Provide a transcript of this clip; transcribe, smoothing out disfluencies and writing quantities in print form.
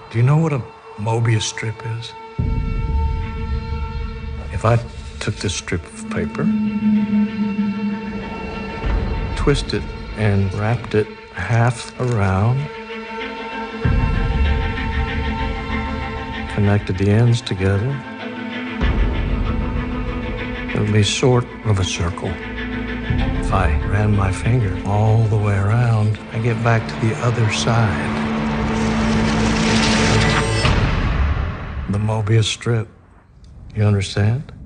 Do you know what a Mobius strip is? If I took this strip of paper, twisted and wrapped it half around, connected the ends together, it would be sort of a circle. If I ran my finger all the way around, I get back to the other side. The Mobius strip. You understand?